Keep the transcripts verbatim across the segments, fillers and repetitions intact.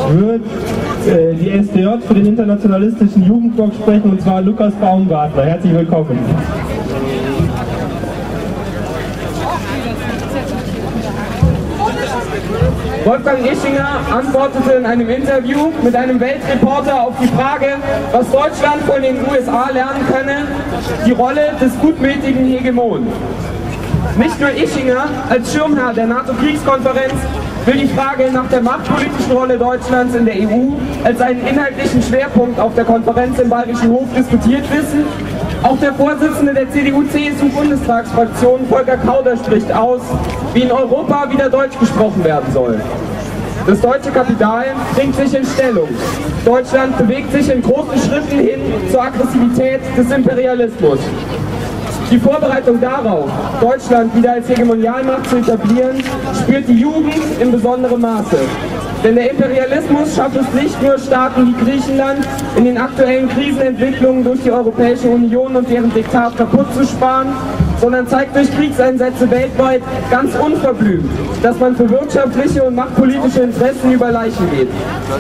wird äh, die S D J für den internationalistischen Jugendblock sprechen, und zwar Lukas Baumgartner. Herzlich willkommen. Wolfgang Ischinger antwortete in einem Interview mit einem Weltreporter auf die Frage, was Deutschland von den U S A lernen könne, die Rolle des gutmütigen Hegemon. Nicht nur Ischinger als Schirmherr der NATO-Kriegskonferenz will die Frage nach der machtpolitischen Rolle Deutschlands in der E U als einen inhaltlichen Schwerpunkt auf der Konferenz im Bayerischen Hof diskutiert wissen. Auch der Vorsitzende der C D U C S U-Bundestagsfraktion, Volker Kauder, spricht aus, wie in Europa wieder Deutsch gesprochen werden soll. Das deutsche Kapital bringt sich in Stellung. Deutschland bewegt sich in großen Schritten hin zur Aggressivität des Imperialismus. Die Vorbereitung darauf, Deutschland wieder als Hegemonialmacht zu etablieren, spürt die Jugend in besonderem Maße. Denn der Imperialismus schafft es nicht nur, Staaten wie Griechenland in den aktuellen Krisenentwicklungen durch die Europäische Union und deren Diktat kaputt zu sparen, sondern zeigt durch Kriegseinsätze weltweit ganz unverblümt, dass man für wirtschaftliche und machtpolitische Interessen über Leichen geht.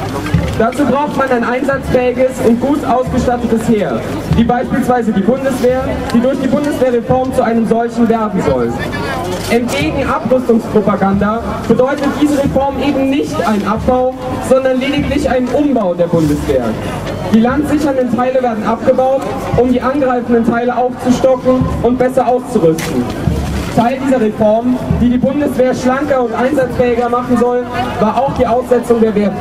Dazu braucht man ein einsatzfähiges und gut ausgestattetes Heer, wie beispielsweise die Bundeswehr, die durch die Bundeswehrreform zu einem solchen werden soll. Entgegen Abrüstungspropaganda bedeutet diese Reform eben nicht ein Abbau, sondern lediglich einen Umbau der Bundeswehr. Die landsichernden Teile werden abgebaut, um die angreifenden Teile aufzustocken und besser auszurüsten. Teil dieser Reform, die die Bundeswehr schlanker und einsatzfähiger machen soll, war auch die Aussetzung der Wehrpflicht.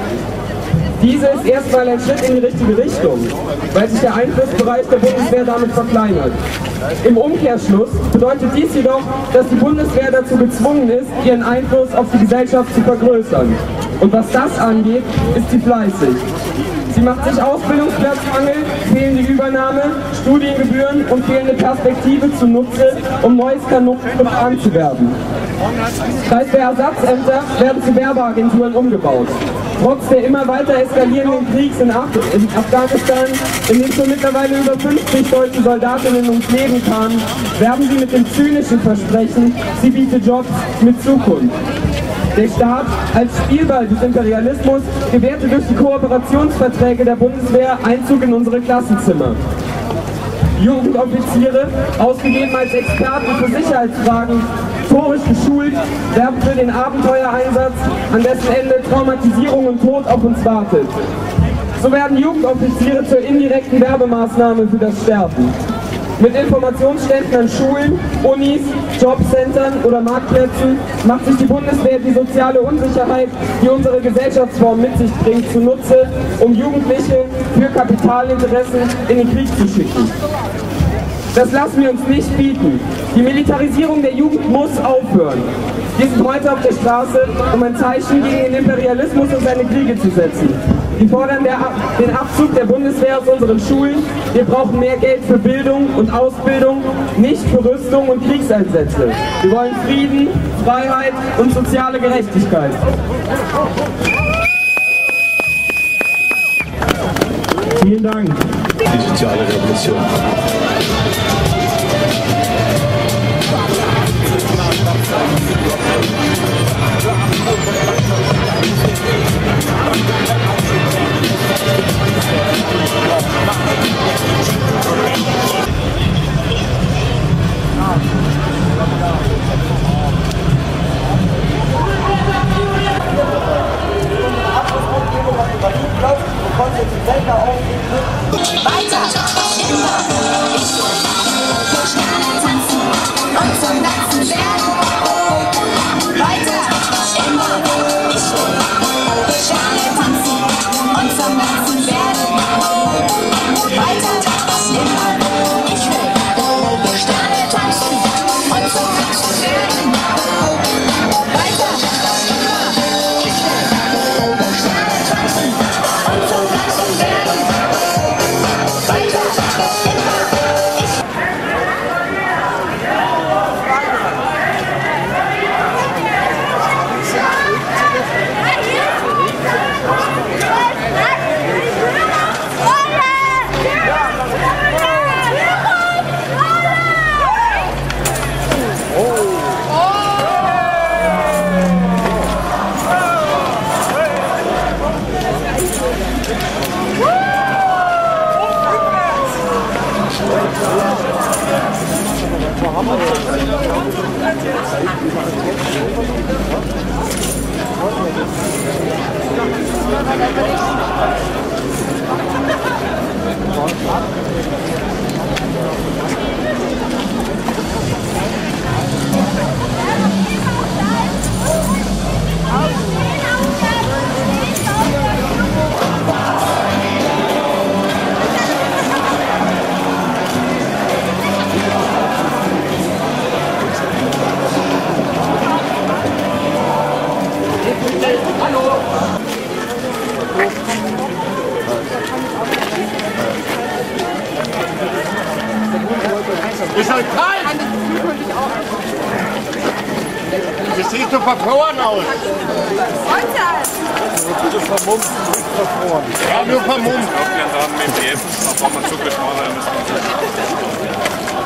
Diese ist erstmal ein Schritt in die richtige Richtung, weil sich der Einflussbereich der Bundeswehr damit verkleinert. Im Umkehrschluss bedeutet dies jedoch, dass die Bundeswehr dazu gezwungen ist, ihren Einfluss auf die Gesellschaft zu vergrößern. Und was das angeht, ist sie fleißig. Sie macht sich Ausbildungsplatzmangel, fehlende Übernahme, Studiengebühren und fehlende Perspektive zunutze, um neues Kanon anzuwerben. Kreiswehrersatzämter werden zu Werbeagenturen umgebaut. Trotz der immer weiter eskalierenden Kriegs in, Af in Afghanistan, in dem schon mittlerweile über fünfzig deutsche Soldatinnen ums Leben kamen, werben sie mit dem zynischen Versprechen, sie biete Jobs mit Zukunft. Der Staat als Spielball des Imperialismus gewährte durch die Kooperationsverträge der Bundeswehr Einzug in unsere Klassenzimmer. Jugendoffiziere, ausgegeben als Experten für Sicherheitsfragen, historisch geschult, werben für den Abenteuereinsatz, an dessen Ende Traumatisierung und Tod auf uns wartet. So werden Jugendoffiziere zur indirekten Werbemaßnahme für das Sterben. Mit Informationsständen an Schulen, Unis, Jobcentern oder Marktplätzen macht sich die Bundeswehr die soziale Unsicherheit, die unsere Gesellschaftsform mit sich bringt, zunutze, um Jugendliche für Kapitalinteressen in den Krieg zu schicken. Das lassen wir uns nicht bieten. Die Militarisierung der Jugend muss aufhören. Wir sind heute auf der Straße, um ein Zeichen gegen den Imperialismus und seine Kriege zu setzen. Wir fordern der, den Abzug der Bundeswehr aus unseren Schulen. Wir brauchen mehr Geld für Bildung und Ausbildung, nicht für Rüstung und Kriegseinsätze. Wir wollen Frieden, Freiheit und soziale Gerechtigkeit. Vielen Dank. Die soziale Revolution. Weiter! Ist halt kalt! Das sieht so verfroren aus. Bitte vermummt, nicht verfroren. Ja, nur vermummt. Ich glaube, wir haben mit dem da braucht man Zuckerschmaler müssen.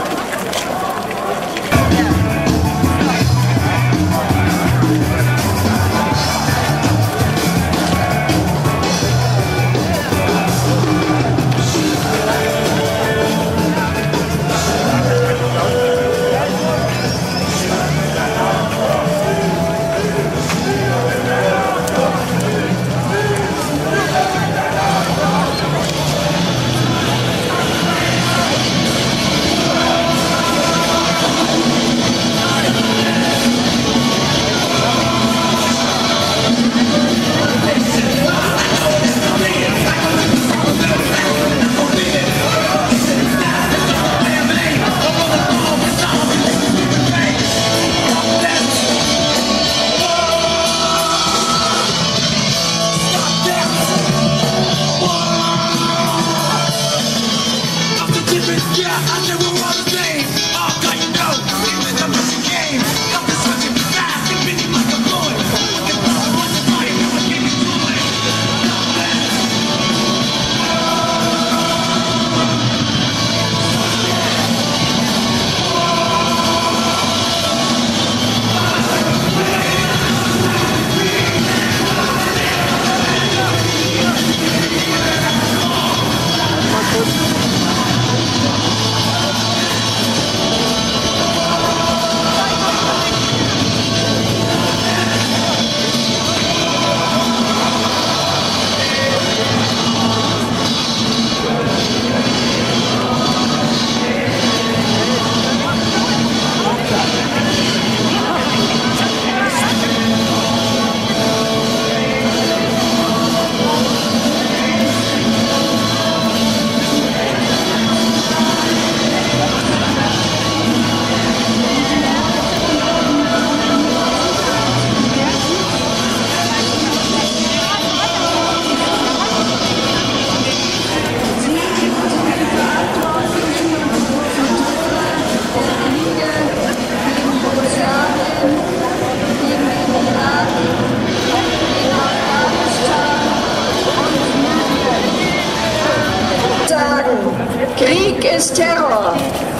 Krieg ist Terror.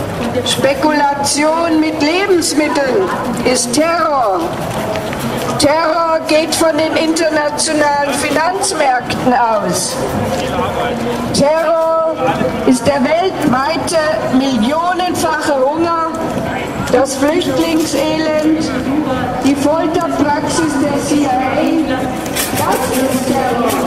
Spekulation mit Lebensmitteln ist Terror. Terror geht von den internationalen Finanzmärkten aus. Terror ist der weltweite millionenfache Hunger, das Flüchtlingselend, die Folterpraxis der C I A. Das ist Terror.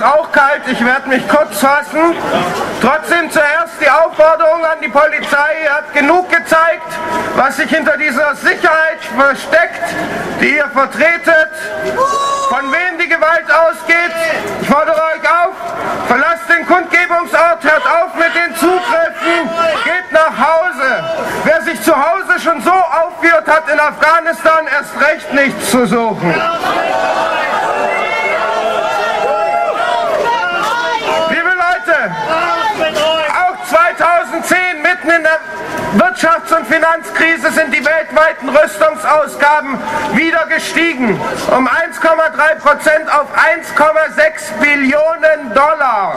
ist auch kalt, ich werde mich kurz fassen. Trotzdem zuerst die Aufforderung an die Polizei, ihr habt genug gezeigt, was sich hinter dieser Sicherheit versteckt, die ihr vertretet, von wem die Gewalt ausgeht. Ich fordere euch auf, verlasst den Kundgebungsort, hört auf mit den Zugriffen, geht nach Hause. Wer sich zu Hause schon so aufführt, hat in Afghanistan erst recht nichts zu suchen. Liebe Leute, auch zweitausendzehn, mitten in der Wirtschafts- und Finanzkrise, sind die weltweiten Rüstungsausgaben wieder gestiegen. Um eins Komma drei Prozent auf eins Komma sechs Billionen Dollar.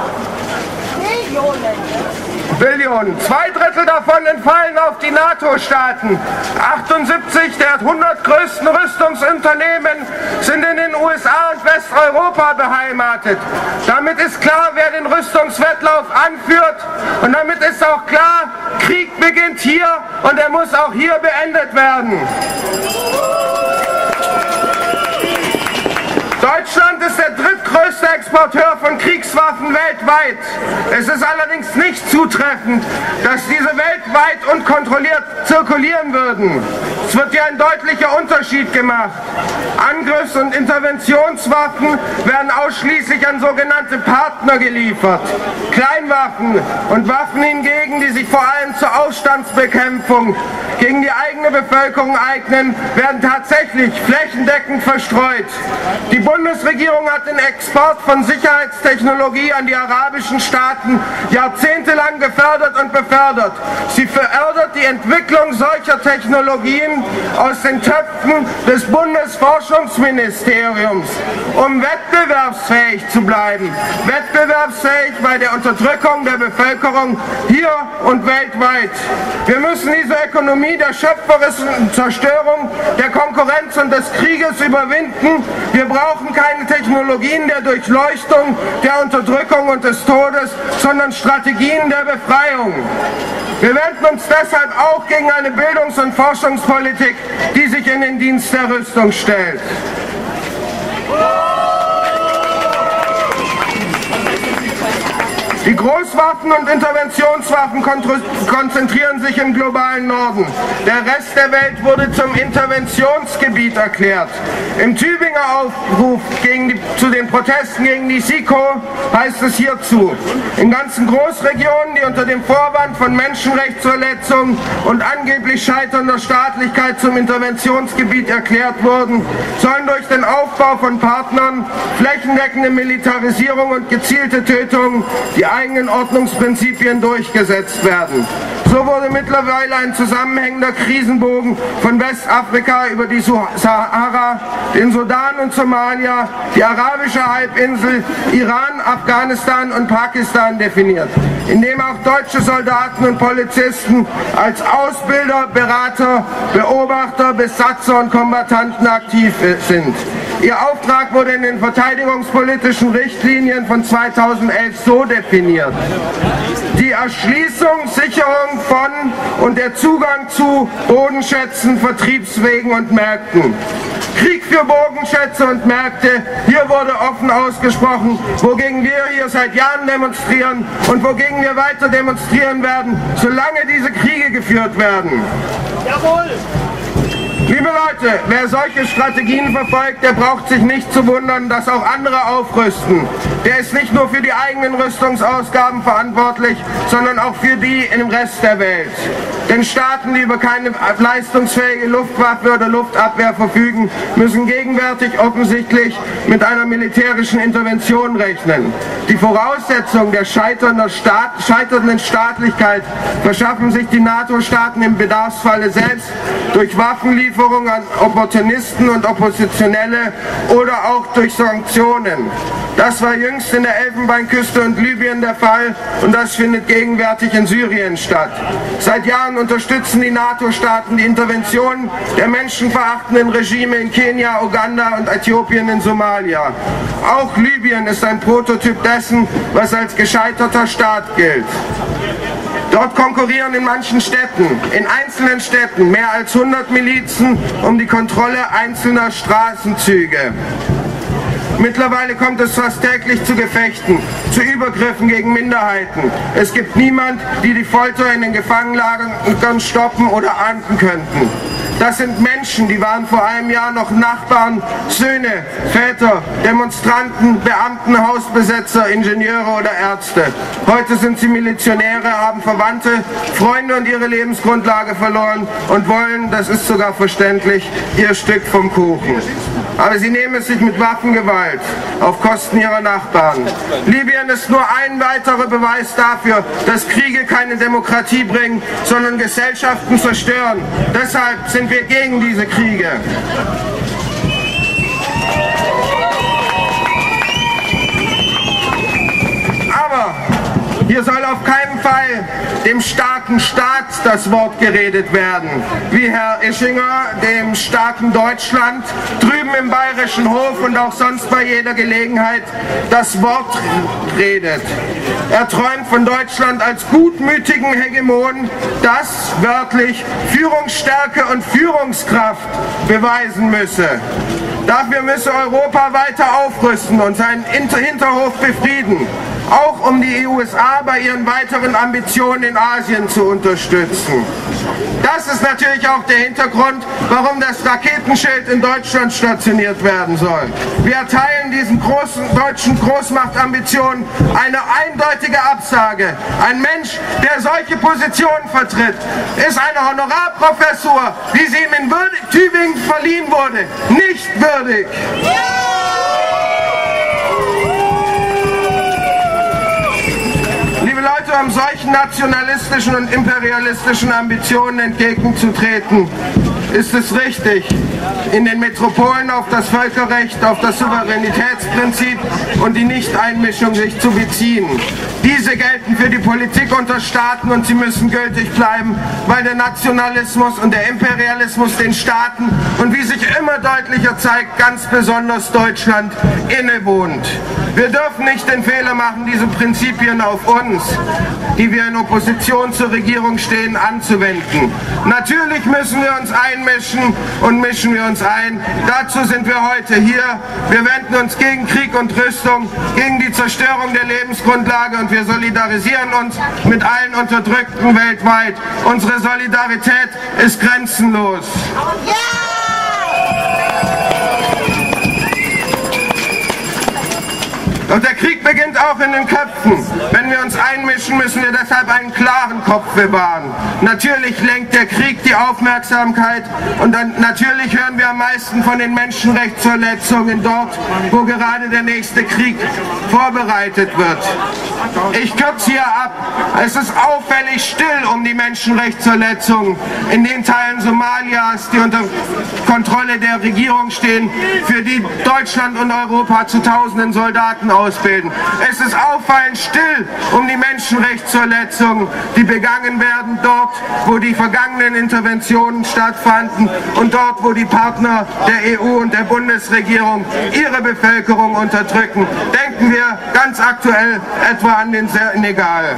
Billionen. Zwei Drittel davon entfallen auf die NATO-Staaten. achtundsiebzig der hundert größten Rüstungsunternehmen sind in den U S A und Westeuropa beheimatet. Damit ist klar, wer den Rüstungswettlauf anführt, und damit ist auch klar, Krieg beginnt hier und er muss auch hier beendet werden. Deutschland ist der drittgrößte Exporteur von Kriegswaffen weltweit. Es ist allerdings nicht zutreffend, dass diese weltweit unkontrolliert zirkulieren würden. Es wird hier ein deutlicher Unterschied gemacht. Angriffs- und Interventionswaffen werden ausschließlich an sogenannte Partner geliefert. Kleinwaffen und Waffen hingegen, die sich vor allem zur Aufstandsbekämpfung gegen die eigene Bevölkerung eignen, werden tatsächlich flächendeckend verstreut. Die Bundesregierung hat den Export von Sicherheitstechnologie an die arabischen Staaten jahrzehntelang gefördert und befördert. Sie fördert die Entwicklung solcher Technologien aus den Töpfen des Bundesforschungsministeriums, um wettbewerbsfähig zu bleiben. Wettbewerbsfähig bei der Unterdrückung der Bevölkerung hier und weltweit. Wir müssen diese Ökonomie der schöpferischen Zerstörung, der Konkurrenz und des Krieges überwinden. Wir brauchen keine Technologien der Durchleuchtung, der Unterdrückung und des Todes, sondern Strategien der Befreiung. Wir wenden uns deshalb auch gegen eine Bildungs- und Forschungspolitik, die sich in den Dienst der Rüstung stellt. Die Großwaffen- und Interventionswaffen konzentrieren sich im globalen Norden. Der Rest der Welt wurde zum Interventionsgebiet erklärt. Im Tübinger Aufruf gegen die, zu den Protesten gegen die SIKO heißt es hierzu: In ganzen Großregionen, die unter dem Vorwand von Menschenrechtsverletzungen und angeblich scheiternder Staatlichkeit zum Interventionsgebiet erklärt wurden, sollen durch den Aufbau von Partnern, flächendeckende Militarisierung und gezielte Tötungen die eigenen Ordnungsprinzipien durchgesetzt werden. So wurde mittlerweile ein zusammenhängender Krisenbogen von Westafrika über die Sahara, den Sudan und Somalia, die arabische Halbinsel, Iran, Afghanistan und Pakistan definiert, in dem auch deutsche Soldaten und Polizisten als Ausbilder, Berater, Beobachter, Besatzer und Kombattanten aktiv sind. Ihr Auftrag wurde in den verteidigungspolitischen Richtlinien von zweitausendelf so definiert: Die Erschließung, Sicherung von und der Zugang zu Bodenschätzen, Vertriebswegen und Märkten. Krieg für Bodenschätze und Märkte, hier wurde offen ausgesprochen, wogegen wir hier seit Jahren demonstrieren und wogegen wir weiter demonstrieren werden, solange diese Kriege geführt werden. Jawohl! Liebe Leute, wer solche Strategien verfolgt, der braucht sich nicht zu wundern, dass auch andere aufrüsten. Der ist nicht nur für die eigenen Rüstungsausgaben verantwortlich, sondern auch für die im Rest der Welt. Denn Staaten, die über keine leistungsfähige Luftwaffe oder Luftabwehr verfügen, müssen gegenwärtig offensichtlich mit einer militärischen Intervention rechnen. Die Voraussetzung der scheiternden, Staat, scheiternden Staatlichkeit verschaffen sich die NATO-Staaten im Bedarfsfalle selbst durch Waffenlieferungen an Opportunisten und Oppositionelle oder auch durch Sanktionen. Das war jüngst in der Elfenbeinküste und Libyen der Fall und das findet gegenwärtig in Syrien statt. Seit Jahren unterstützen die NATO-Staaten die Intervention der menschenverachtenden Regime in Kenia, Uganda und Äthiopien in Somalia. Auch Libyen ist ein Prototyp dessen, was als gescheiterter Staat gilt. Dort konkurrieren in manchen Städten, in einzelnen Städten, mehr als hundert Milizen um die Kontrolle einzelner Straßenzüge. Mittlerweile kommt es fast täglich zu Gefechten, zu Übergriffen gegen Minderheiten. Es gibt niemand, die die Folter in den Gefangenenlagern stoppen oder ahnden könnten. Das sind Menschen, die waren vor einem Jahr noch Nachbarn, Söhne, Väter, Demonstranten, Beamten, Hausbesetzer, Ingenieure oder Ärzte. Heute sind sie Milizionäre, haben Verwandte, Freunde und ihre Lebensgrundlage verloren und wollen, das ist sogar verständlich, ihr Stück vom Kuchen. Aber sie nehmen es sich mit Waffengewalt auf Kosten ihrer Nachbarn. Libyen ist nur ein weiterer Beweis dafür, dass Kriege keine Demokratie bringen, sondern Gesellschaften zerstören. Deshalb sind wir gegen diese Kriege. Aber hier soll auf keinen Fall dem starken Staat das Wort geredet werden, wie Herr Ischinger dem starken Deutschland drüben im Bayerischen Hof und auch sonst bei jeder Gelegenheit das Wort redet. Er träumt von Deutschland als gutmütigen Hegemon, das wörtlich Führungsstärke und Führungskraft beweisen müsse. Dafür müsse Europa weiter aufrüsten und seinen Hinterhof befrieden, auch um die U S A bei ihren weiteren Ambitionen in Asien zu unterstützen. Das ist natürlich auch der Hintergrund, warum das Raketenschild in Deutschland stationiert werden soll. Wir erteilen diesen großen deutschen Großmachtambitionen eine eindeutige Absage. Ein Mensch, der solche Positionen vertritt, ist eine Honorarprofessur, wie sie ihm in Tübingen verliehen wurde, nicht würdig. Liebe Leute, um solchen nationalistischen und imperialistischen Ambitionen entgegenzutreten, ist es richtig, in den Metropolen auf das Völkerrecht, auf das Souveränitätsprinzip und die Nichteinmischung sich zu beziehen. Diese gelten für die Politik unter Staaten und sie müssen gültig bleiben, weil der Nationalismus und der Imperialismus den Staaten und wie sich immer deutlicher zeigt, ganz besonders Deutschland innewohnt. Wir dürfen nicht den Fehler machen, diese Prinzipien auf uns, die wir in Opposition zur Regierung stehen, anzuwenden. Natürlich müssen wir uns einmischen und mischen wir uns ein. Dazu sind wir heute hier. Wir wenden uns gegen Krieg und Rüstung, gegen die Zerstörung der Lebensgrundlage und wir solidarisieren uns mit allen Unterdrückten weltweit. Unsere Solidarität ist grenzenlos. Doch der Krieg beginnt auch in den Köpfen. Wenn wir uns einmischen, müssen wir deshalb einen klaren Kopf bewahren. Natürlich lenkt der Krieg die Aufmerksamkeit und dann natürlich hören wir am meisten von den Menschenrechtsverletzungen dort, wo gerade der nächste Krieg vorbereitet wird. Ich kürze hier ab. Es ist auffällig still um die Menschenrechtsverletzungen in den Teilen Somalias, die unter Kontrolle der Regierung stehen, für die Deutschland und Europa zu tausenden Soldaten ausbilden. Es ist auffallend still um die Menschenrechtsverletzungen, die begangen werden dort, wo die vergangenen Interventionen stattfanden und dort, wo die Partner der E U und der Bundesregierung ihre Bevölkerung unterdrücken. Denken wir ganz aktuell etwa an den Senegal.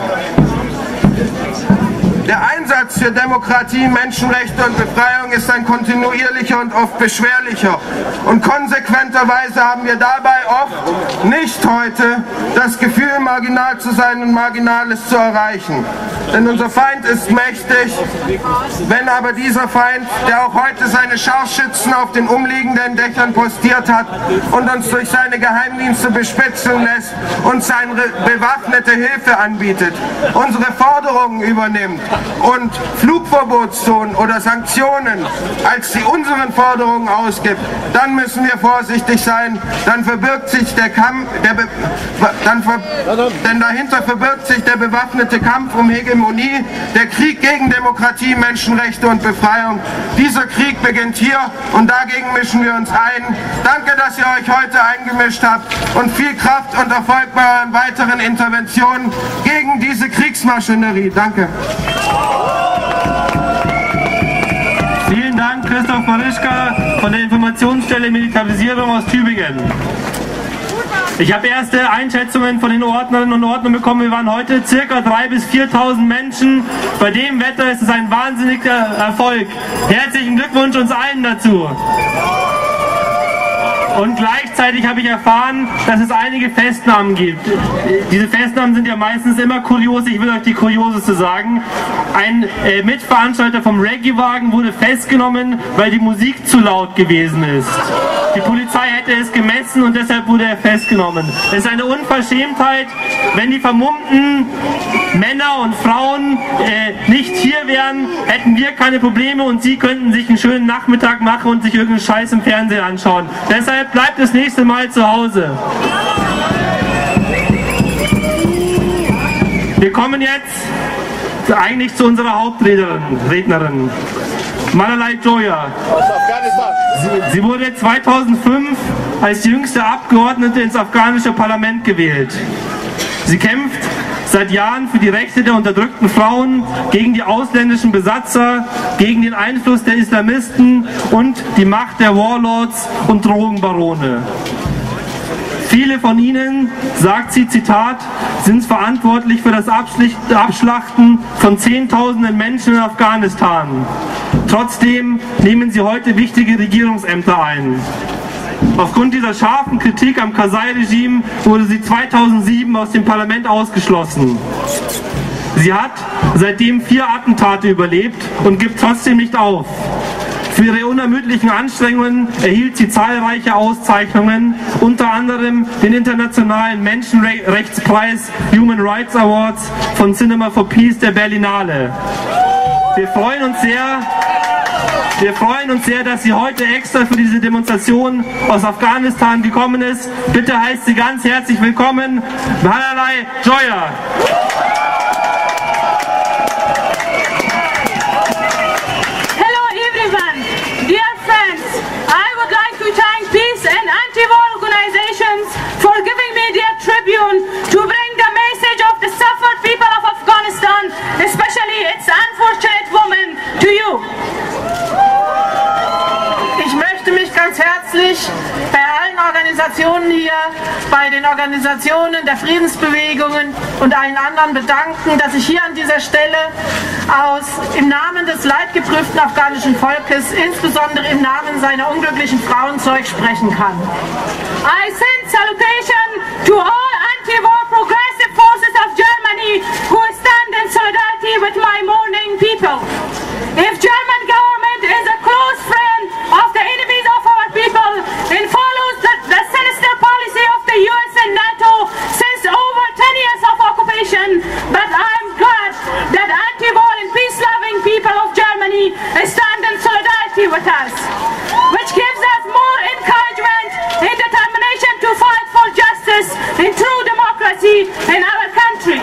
Der Einsatz für Demokratie, Menschenrechte und Befreiung ist ein kontinuierlicher und oft beschwerlicher. Und konsequenterweise haben wir dabei oft, nicht heute, das Gefühl, marginal zu sein und Marginales zu erreichen. Denn unser Feind ist mächtig, wenn aber dieser Feind, der auch heute seine Scharfschützen auf den umliegenden Dächern postiert hat und uns durch seine Geheimdienste bespitzeln lässt, uns seine bewaffnete Hilfe anbietet, unsere Forderungen übernimmt und Flugverbotszonen oder Sanktionen als die unseren Forderungen ausgibt, dann müssen wir vorsichtig sein, dann verbirgt sich der Kampf, der Be dann ver denn dahinter verbirgt sich der bewaffnete Kampf um Hegemonie, der Krieg gegen Demokratie, Menschenrechte und Befreiung. Dieser Krieg beginnt hier und dagegen mischen wir uns ein. Danke, dass ihr euch heute eingemischt habt und viel Kraft und Erfolg bei euren weiteren Interventionen gegen diese Kriegsmaschinerie. Danke. Vielen Dank, Christoph Marischka von der Informationsstelle Militarisierung aus Tübingen. Ich habe erste Einschätzungen von den Ordnerinnen und Ordnern bekommen. Wir waren heute ca. dreitausend bis viertausend Menschen. Bei dem Wetter ist es ein wahnsinniger Erfolg. Herzlichen Glückwunsch uns allen dazu. Und gleichzeitig habe ich erfahren, dass es einige Festnahmen gibt. Diese Festnahmen sind ja meistens immer kurios. Ich will euch die kurioseste sagen. Ein äh, Mitveranstalter vom Reggae-Wagen wurde festgenommen, weil die Musik zu laut gewesen ist. Die Polizei hätte es gemessen und deshalb wurde er festgenommen. Es ist eine Unverschämtheit, wenn die vermummten Männer und Frauen äh, nicht hier wären, hätten wir keine Probleme und sie könnten sich einen schönen Nachmittag machen und sich irgendeinen Scheiß im Fernsehen anschauen. Deshalb bleibt das nächste Mal zu Hause. Wir kommen jetzt eigentlich zu unserer Hauptrednerin, Malalai Joya. Sie, sie wurde zweitausendfünf als jüngste Abgeordnete ins afghanische Parlament gewählt. Sie kämpft seit Jahren für die Rechte der unterdrückten Frauen, gegen die ausländischen Besatzer, gegen den Einfluss der Islamisten und die Macht der Warlords und Drogenbarone. Viele von ihnen, sagt sie, Zitat, sind verantwortlich für das Abschlachten von Zehntausenden Menschen in Afghanistan. Trotzdem nehmen sie heute wichtige Regierungsämter ein. Aufgrund dieser scharfen Kritik am Karzai-Regime wurde sie zweitausendsieben aus dem Parlament ausgeschlossen. Sie hat seitdem vier Attentate überlebt und gibt trotzdem nicht auf. Für ihre unermüdlichen Anstrengungen erhielt sie zahlreiche Auszeichnungen, unter anderem den internationalen Menschenrechtspreis Human Rights Awards von Cinema for Peace der Berlinale. Wir freuen uns sehr, wir freuen uns sehr, dass sie heute extra für diese Demonstration aus Afghanistan gekommen ist. Bitte heißt sie ganz herzlich willkommen, Malalai Joya. Dear friends, I would like to thank peace and anti-war organizations for giving me their tribune to bring the message of the suffered people of Afghanistan, especially its unfortunate women, to you. Ich möchte mich ganz herzlich bei allen Organisationen hier, bei den Organisationen der Friedensbewegungen und allen anderen bedanken, dass ich hier an dieser Stelle aus im Namen des leidgeprüften afghanischen Volkes, insbesondere im Namen seiner unglücklichen Frauen, Zeug sprechen kann. I send salutation to all anti-war progressive forces of Germany who stand in solidarity with my mourning people. If German government is a close friend of the enemies of our people and follows the, the sinister policy of the U S and NATO since over ten years of occupation, but I'm glad that anti-war and peace-loving people of Germany stand in solidarity with us, which gives us more encouragement and determination to fight for justice and true democracy in our country.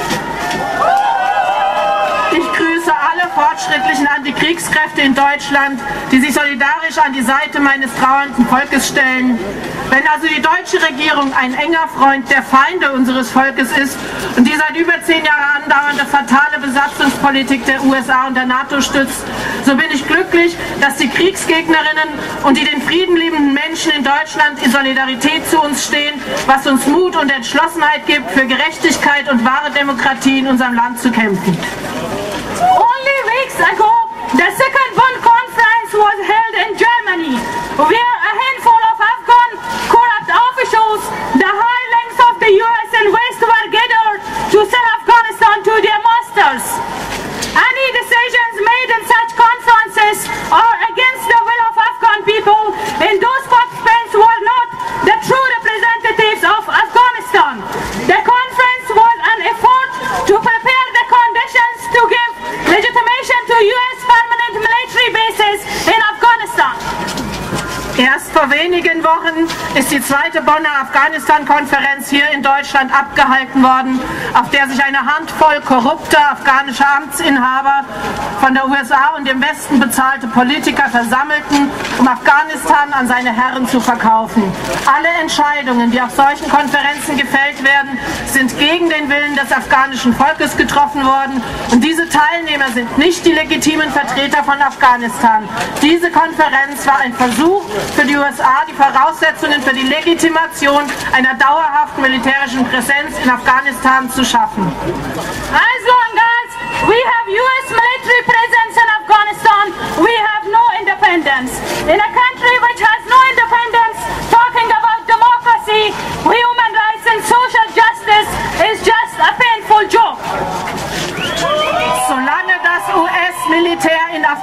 Ich grüße alle fortschrittlichen Antikriegskräfte in Deutschland, die sich solidarisch an die Seite meines trauernden Volkes stellen. Wenn also die deutsche Regierung ein enger Freund der Feinde unseres Volkes ist und die seit über zehn Jahren andauernde fatale Besatzungspolitik der U S A und der NATO stützt, so bin ich glücklich, dass die Kriegsgegnerinnen und die den Frieden liebenden Menschen in Deutschland in Solidarität zu uns stehen, was uns Mut und Entschlossenheit gibt, für Gerechtigkeit und wahre Demokratie in unserem Land zu kämpfen. Only weeks ago, the second Bonn conference was held in Germany, where a handful of Afghan corrupt officials, the hirelings of the U S and West, were gathered to sell Afghanistan to their masters. Any decisions made in such conferences are against the will of Afghan people, and those participants were not the true representatives of Afghanistan. The conference was an effort to prepare the conditions to give legitimation to U S permanent military bases in Afghanistan. Erst vor wenigen Wochen ist die zweite Bonner Afghanistan-Konferenz hier in Deutschland abgehalten worden, auf der sich eine Handvoll korrupter afghanischer Amtsinhaber, von der U S A und dem Westen bezahlte Politiker versammelten, um Afghanistan an seine Herren zu verkaufen. Alle Entscheidungen, die auf solchen Konferenzen gefällt werden, sind gegen den Willen des afghanischen Volkes getroffen worden, und diese Teilnehmer sind nicht die legitimen Vertreter von Afghanistan. Diese Konferenz war ein Versuch für die U S A, die Voraussetzungen für die Legitimation einer dauerhaften militärischen Präsenz in Afghanistan zu schaffen. As long as we have U S military presence in Afghanistan, we have no independence. In a country which has no independence, talking about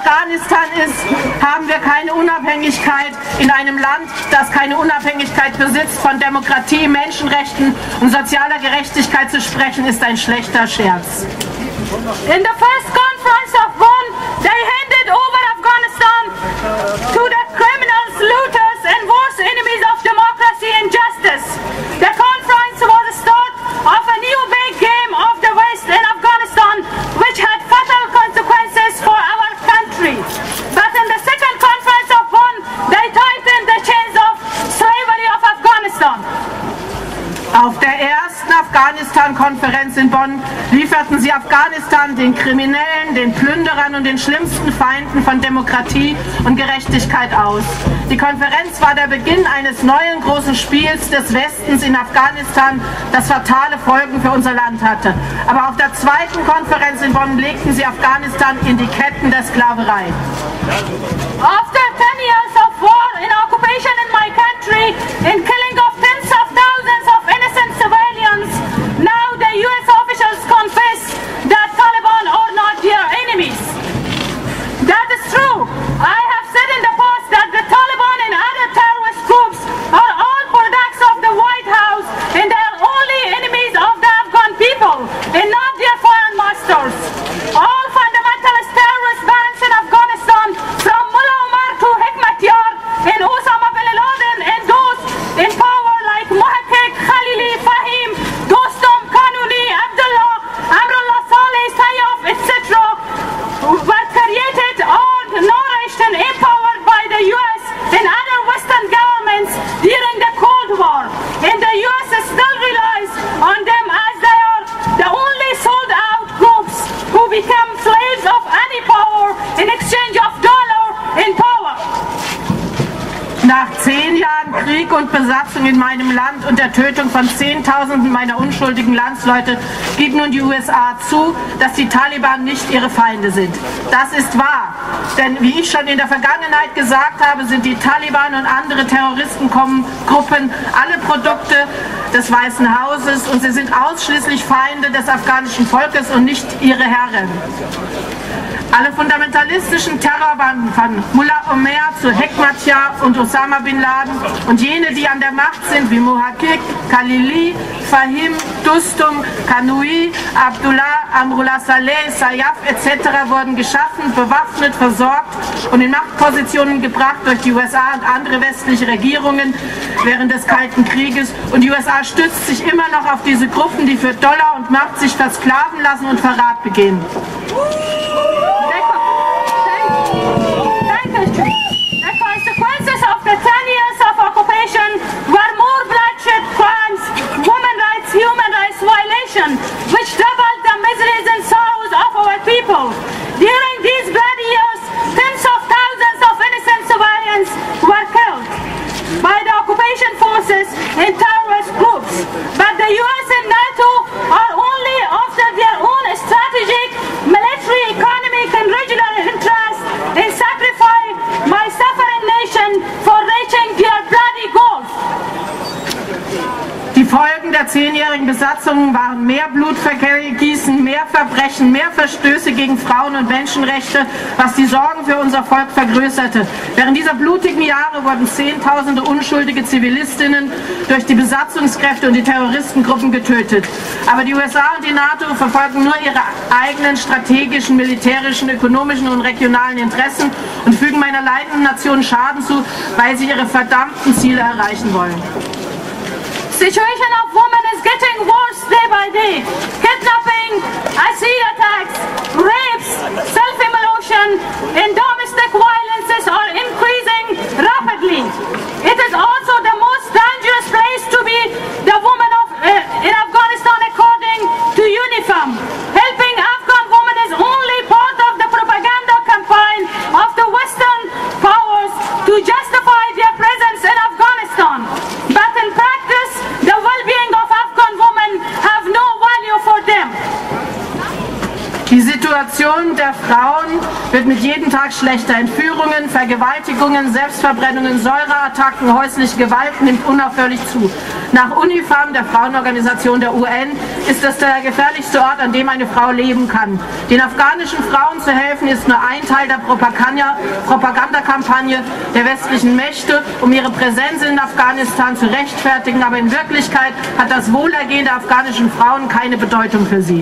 Afghanistan ist, haben wir keine Unabhängigkeit in einem Land, das keine Unabhängigkeit besitzt. Von Demokratie, Menschenrechten und sozialer Gerechtigkeit zu sprechen, ist ein schlechter Scherz. In the first conference of Bonn, they handed over Afghanistan to the criminals, looters and worst enemies of democracy and justice. The conference was the start of a new big game of the West in Afghanistan, which had fatal consequences for our country. But in the second conference of Bonn, they tightened the chains of slavery of Afghanistan. Auf der ersten Afghanistan-Konferenz in Bonn lieferten sie Afghanistan den Kriminellen, den Plünderern und den schlimmsten Feinden von Demokratie und Gerechtigkeit aus. Die Konferenz war der Beginn eines neuen großen Spiels des Westens in Afghanistan, das fatale Folgen für unser Land hatte. Aber auf der zweiten Konferenz in Bonn legten sie Afghanistan in die Ketten der Sklaverei. After ten years of war and occupation in my country, in killing of tens of thousands of innocent civilians, now the U S officials confess that Taliban are not their enemies. That is true. I have said in the past that the Taliban and other terrorist groups are all products of the White House and they are only enemies of the Afghan people and not their foreign masters. All fundamentalist terrorist bands in Afghanistan, from Mullah Omar to Hekmatyar and Osama bin Laden and those in power like Mohammad Khalili, Fahim, Dostum, Kanuni, Abdullah, Amrullah Saleh, Sayyaf, et cetera were created or nourished and empowered by the U S and other Western governments during the Cold War. And the U S still relies on them as they are the only sold out groups who become slaves of any power in exchange of dollar and power. Nach zehn Jahren Krieg und Besatzung in meinem Land und der Tötung von Zehntausenden meiner unschuldigen Landsleute gibt nun die U S A zu, dass die Taliban nicht ihre Feinde sind. Das ist wahr, denn wie ich schon in der Vergangenheit gesagt habe, sind die Taliban und andere Terroristengruppen alle Produkte des Weißen Hauses und sie sind ausschließlich Feinde des afghanischen Volkes und nicht ihre Herren. Alle fundamentalistischen Terrorbanden von Mullah Omar zu Hekmatyar und Osama bin Laden und jene, die an der Macht sind, wie Mohammad Khalili, Fahim, Dostum, Kanui, Abdullah, Amrullah Saleh, Sayyaf et cetera wurden geschaffen, bewaffnet, versorgt und in Machtpositionen gebracht durch die U S A und andere westliche Regierungen während des Kalten Krieges. Und die U S A stützt sich immer noch auf diese Gruppen, die für Dollar und Macht sich versklaven lassen und Verrat begehen. The consequences of the ten years of occupation were more bloodshed, crimes, women rights, human rights violation, which doubled the miseries and sorrows of our people. During these bloody years, tens of thousands of innocent civilians were killed by the occupation forces and terrorist groups. But the U S and NATO are only after their own strategic, military, economic and regional interests and sacrifice my suffering nation for reaching their bloody goals. Die Folgen der zehnjährigen Besatzung waren mehr Blutvergießen, mehr Verbrechen, mehr Verstöße gegen Frauen- und Menschenrechte, was die Sorgen für unser Volk vergrößerte. Während dieser blutigen Jahre wurden Zehntausende unschuldige Zivilistinnen durch die Besatzungskräfte und die Terroristengruppen getötet. Aber die U S A und die NATO verfolgen nur ihre eigenen strategischen, militärischen, ökonomischen und regionalen Interessen und fügen meiner leidenden Nation Schaden zu, weil sie ihre verdammten Ziele erreichen wollen. Situation of women is getting worse day by day. Kidnapping, acid attacks, rapes, self-immolation and domestic violences are increasing rapidly. It is also the most dangerous place to be the woman of, uh, in Afghanistan according to UNIFEM. Helping Afghan women is only part of the propaganda campaign of the Western powers to justify their presence in Afghanistan. But in practice, the well-being of Afghan women have no value for them. Die Situation Situation der Frauen wird mit jedem Tag schlechter. Entführungen, Vergewaltigungen, Selbstverbrennungen, Säureattacken, häusliche Gewalt nimmt unaufhörlich zu. Nach UNIFEM, der Frauenorganisation der U N, ist es der gefährlichste Ort, an dem eine Frau leben kann. Den afghanischen Frauen zu helfen, ist nur ein Teil der Propaganda, Propagandakampagne der westlichen Mächte, um ihre Präsenz in Afghanistan zu rechtfertigen. Aber in Wirklichkeit hat das Wohlergehen der afghanischen Frauen keine Bedeutung für sie.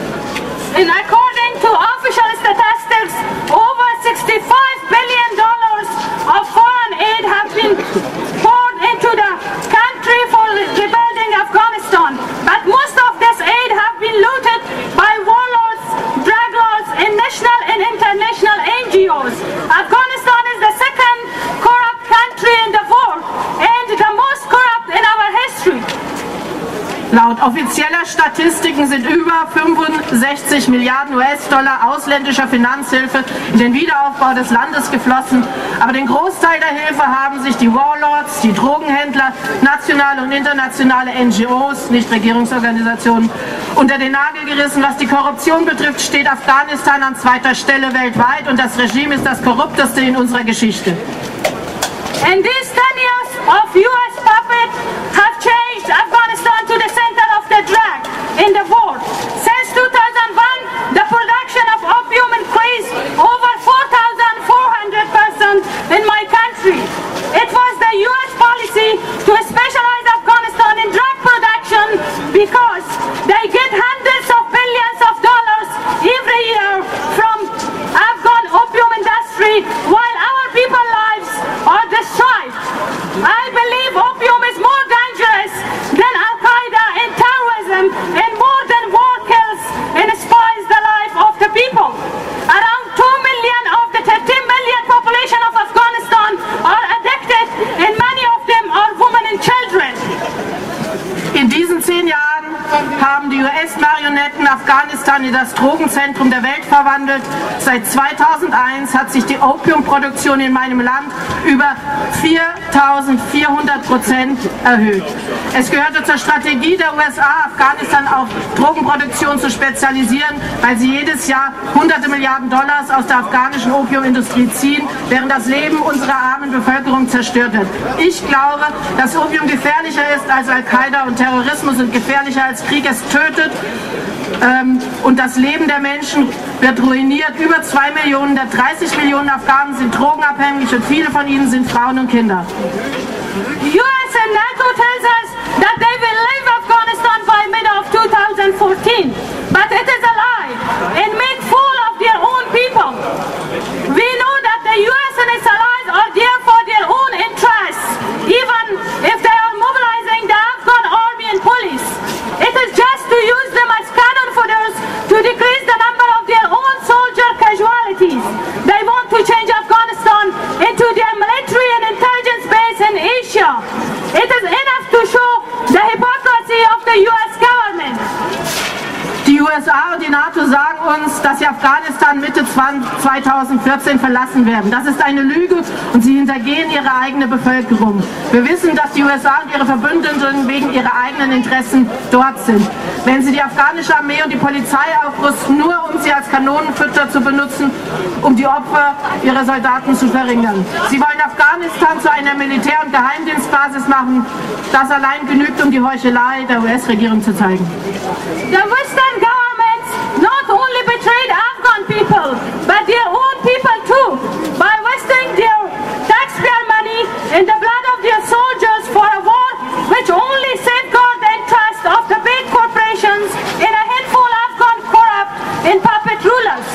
And according to official statistics, over sixty-five billion dollars of foreign aid have been poured into the country for rebuilding Afghanistan. But most of this aid have been looted by warlords, drug lords, and national and international N G Os. Afghanistan is the second corrupt country in the world and the most corrupt in our history. Laut offizieller Statistiken sind über fünfundsechzig Milliarden U S-Dollar ausländischer Finanzhilfe in den Wiederaufbau des Landes geflossen. Aber den Großteil der Hilfe haben sich die Warlords, die Drogenhändler, nationale und internationale N G Os, Nichtregierungsorganisationen, unter den Nagel gerissen. Was die Korruption betrifft, steht Afghanistan an zweiter Stelle weltweit und das Regime ist das korrupteste in unserer Geschichte. And these ten years of U S puppet have changed Afghanistan to the center of the drug in the world. Since two thousand one, the production of opium increased over four thousand four hundred percent in my country. It was the U S policy to specialize Afghanistan in drug production because they get hundreds of billions of dollars every year from Afghan opium industry while our people's lives are destroyed. I believe opium is more dangerous than Al-Qaeda and terrorism and more than war kills and spoils the life of the people. Around two million of the thirteen million population of Afghanistan are addicted and many of them are women and children. In diesen zehn Jahren haben die U S-Marionetten Afghanistan in das Drogenzentrum der Welt verwandelt. Seit zweitausendeins hat sich die Opiumproduktion in meinem Land über viertausendvierhundert Prozent erhöht. Es gehörte zur Strategie der U S A, Afghanistan auf Drogenproduktion zu spezialisieren, weil sie jedes Jahr hunderte Milliarden Dollars aus der afghanischen Opiumindustrie ziehen, während das Leben unserer armen Bevölkerung zerstört wird. Ich glaube, dass Opium gefährlicher ist als Al-Qaida und Terrorismus und gefährlicher als Krieg. Es tötet ähm, und das Leben der Menschen wird ruiniert. Über zwei Millionen der dreißig Millionen Afghanen sind drogenabhängig und viele von ihnen sind Frauen und Kinder. U S and NATO tells us that they will leave Afghanistan by mid of two thousand fourteen, but it is a lie and make fool of their own people. We know that the U S and its allies are there for their own interests, even if they are mobilizing the Afghan army and police. It is just to use them as cannon fodders to decrease the number of their own soldier casualties. They want to change Afghanistan into their military and intelligence base in Asia. It is enough to show the hypocrisy of the U S government. Die U S A und die NATO sagen uns, dass sie Afghanistan Mitte zweitausendvierzehn verlassen werden. Das ist eine Lüge und sie hintergehen ihre eigene Bevölkerung. Wir wissen, dass die U S A und ihre Verbündeten wegen ihrer eigenen Interessen dort sind. Wenn sie die afghanische Armee und die Polizei aufrüsten, nur um sie als Kanonenfutter zu benutzen, um die Opfer ihrer Soldaten zu verringern. Sie wollen Afghanistan zu einer Militär- und Geheimdienstbasis machen. Das allein genügt, um die Heuchelei der U S-Regierung zu zeigen. The Western governments not only betrayed Afghan people, but their own people too, by wasting their taxpayer money in the blood of their soldiers for a war which only safeguards the interest of the big corporations and a handful of Afghan corrupt and puppet rulers.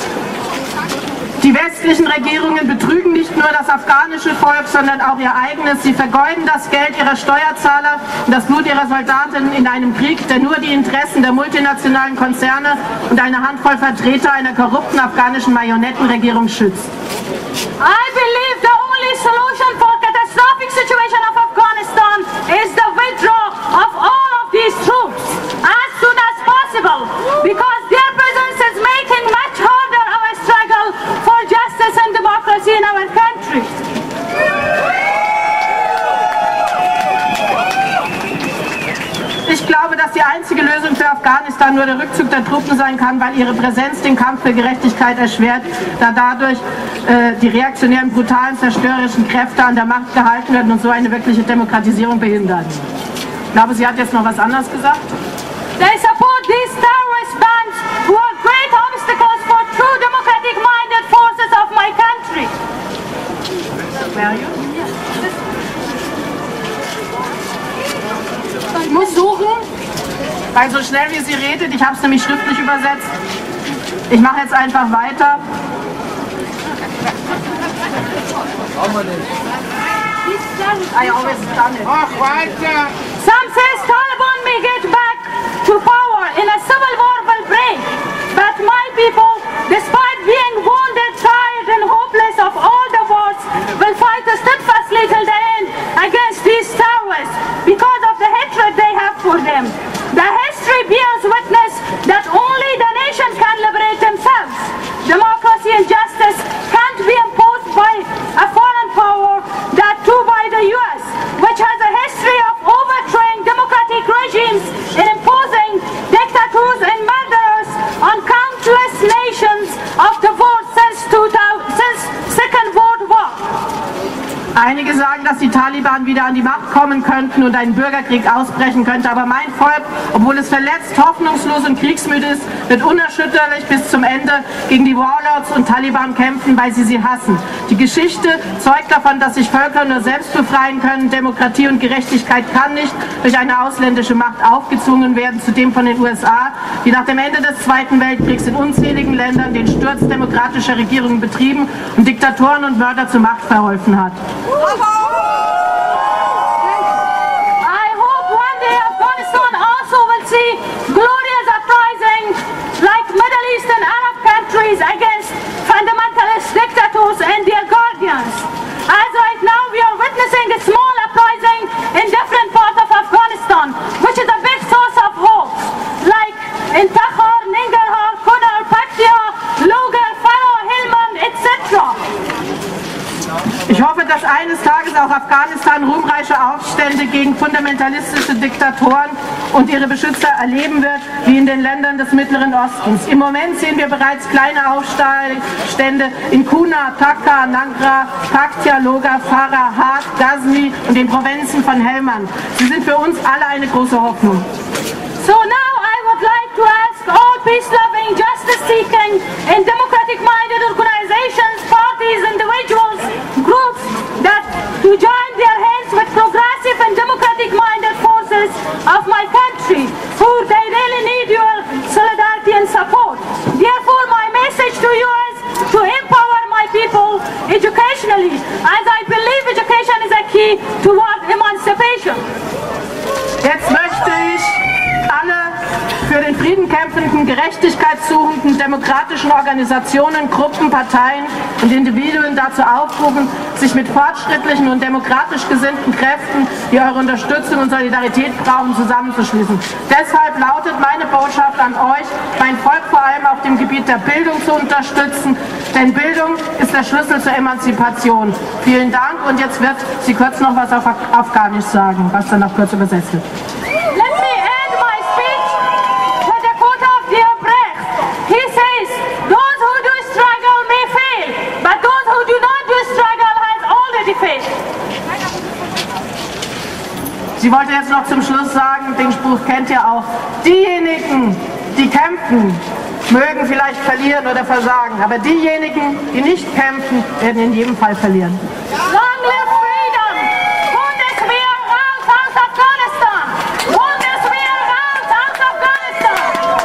Die westlichen Regierungen betrügen nicht nur das afghanische Volk, sondern auch ihr eigenes. Sie vergeuden das Geld ihrer Steuerzahler und das Blut ihrer Soldaten in einem Krieg, der nur die Interessen der multinationalen Konzerne und eine Handvoll Vertreter einer korrupten afghanischen Marionettenregierung schützt. I believe the only solution for catastrophic situation of Afghanistan is the withdrawal of all of these troops as soon as possible, because their presence is making much harder our struggle for justice and democracy in our country. Ich glaube, dass die einzige Lösung für Afghanistan Afghanistan nur der Rückzug der Truppen sein kann, weil ihre Präsenz den Kampf für Gerechtigkeit erschwert, da dadurch äh, die reaktionären, brutalen, zerstörerischen Kräfte an der Macht gehalten werden und so eine wirkliche Demokratisierung behindern. Ich glaube, sie hat jetzt noch was anderes gesagt. They support these terrorist bands who are great obstacles for true democratic-minded forces of my country. Where are you? Ich muss suchen, weil so schnell wie sie redet, ich habe es nämlich schriftlich übersetzt. Ich mache jetzt einfach weiter. I always done it. Ach, weiter! Some says Taliban may get back to power in a civil war will break. But my people, despite being wounded, tired and hopeless of all the wars, will fight steadfastly till the end against these terrorists because of the hatred they have for them. The history bears witness that only the nation can liberate themselves. Democracy and justice can't be imposed by a foreign power, that too by the U S, which has a history of overthrowing democratic regimes and imposing dictators and murderers on countless nations of the world since, two thousand, since Second World War. Einige sagen, dass die Taliban wieder an die Macht kommen könnten und ein Bürgerkrieg ausbrechen könnte, aber mein Volk, obwohl es verletzt, hoffnungslos und kriegsmüde ist, wird unerschütterlich bis zum Ende gegen die Warlords und Taliban kämpfen, weil sie sie hassen. Die Geschichte zeugt davon, dass sich Völker nur selbst befreien können. Demokratie und Gerechtigkeit kann nicht durch eine ausländische Macht aufgezwungen werden, zudem von den U S A, die nach dem Ende des Zweiten Weltkriegs in unzähligen Ländern den Sturz demokratischer Regierungen betrieben und Diktatoren und Mörder zur Macht verholfen hat. I hope one day Afghanistan also will see glorious uprising like Middle East and Arab countries against fundamentalist dictators and their guardians. As right now we are witnessing a small uprising in different parts of Afghanistan, which is a big source of hope, like in Takhar, Nangarhar, Kunar, Paktia, Logar, Farah, Helmand, et cetera. Ich hoffe, dass eines Tages auch Afghanistan ruhmreiche Aufstände gegen fundamentalistische Diktatoren und ihre Beschützer erleben wird, wie in den Ländern des Mittleren Ostens. Im Moment sehen wir bereits kleine Aufstände in Kunar, Takka, Nangra, Paktia, Logar, Farah, Haat, Ghazni und den Provinzen von Helmand. Sie sind für uns alle eine große Hoffnung. So now I would like to ask all peace-loving, justice-seeking and democratic-minded organizations, parties, individuals, groups that to join their hands with progressive and democratic-minded forces of my country, who they really need your solidarity and support. Therefore, my message to you is to empower my people educationally, as I believe education is a key toward emancipation. Jetzt möchte ich alle für den Frieden kämpfenden, gerechtigkeitssuchenden, demokratischen Organisationen, Gruppen, Parteien und Individuen dazu aufrufen, sich mit fortschrittlichen und demokratisch gesinnten Kräften, die eure Unterstützung und Solidarität brauchen, zusammenzuschließen. Deshalb lautet meine Botschaft an euch, mein Volk vor allem auf dem Gebiet der Bildung zu unterstützen, denn Bildung ist der Schlüssel zur Emanzipation. Vielen Dank und jetzt wird sie kurz noch was auf Afghanisch sagen, was dann noch kurz übersetzt wird. Let me end my speech with a quote of dear Brecht. He says, those who do struggle may fail, but those who do not do struggle has already failed. Sie wollte jetzt noch zum Schluss sagen, den Spruch kennt ihr auch, diejenigen, die kämpfen, mögen vielleicht verlieren oder versagen, aber diejenigen, die nicht kämpfen, werden in jedem Fall verlieren. Long live freedom! Bundeswehr raus aus Afghanistan! Bundeswehr raus aus Afghanistan!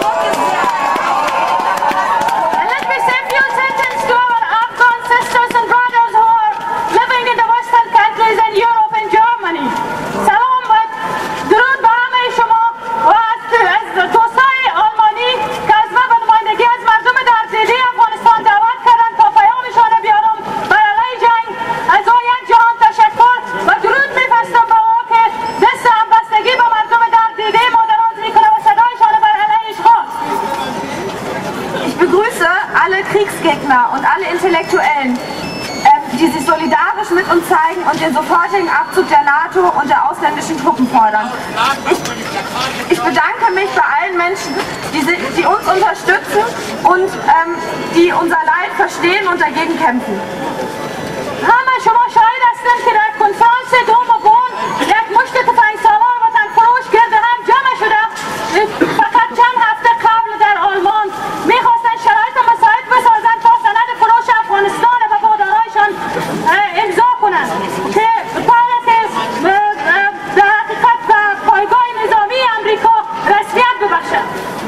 And let me say a few sentences to our Afghan sisters and brothers who are living in the Western countries and Europe and Germany. Salam with درود به همه شما و از توسعه آلمانی که از من به نمایندگی از مردم در دیده افغانستان دعوت کردن تا پیامشان بیارم برای جنگ. از او یک جهان تشکر و درود میفرستم به او که دست همبستگی به مردم در دیده ما دراز میکنه و صدایشان بر علیه اشغال. Ich begrüße alle Kriegsgegner und alle Intellektuellen, ähm, die sich solidarisch mit uns zeigen und den sofortigen Abzug der NATO und der ausländischen Truppen fordern. Ich, ich bedanke mich bei allen Menschen, die, die uns unterstützen und ähm, die unser Leid verstehen und dagegen kämpfen. همه شما شاهد هستند که در کنفرانس دوم بن یک مشت تفنگسالار وطن فروش گرد هم جمع شده. فقط چند هفته قبل در آلمان میخواستن شرایط مساعد بسازند تا سند فروش افغانستان و با دارایشان امضا کنند که بعد از که در حقیقت پایگاه نظامی امریکا رسمیت ببخشد.